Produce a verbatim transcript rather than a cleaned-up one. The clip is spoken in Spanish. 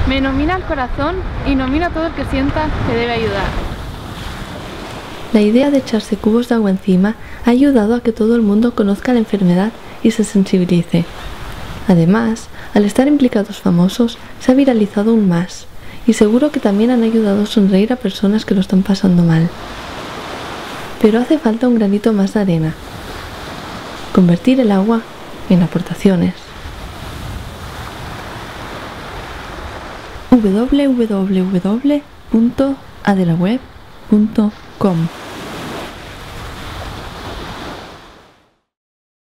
Me nomina el corazón y nomina a todo el que sienta que debe ayudar. La idea de echarse cubos de agua encima ha ayudado a que todo el mundo conozca la enfermedad y se sensibilice. Además, al estar implicados famosos, se ha viralizado aún más, y seguro que también han ayudado a sonreír a personas que lo están pasando mal. Pero hace falta un granito más de arena. Convertir el agua en aportaciones. w w w punto adelaweb punto com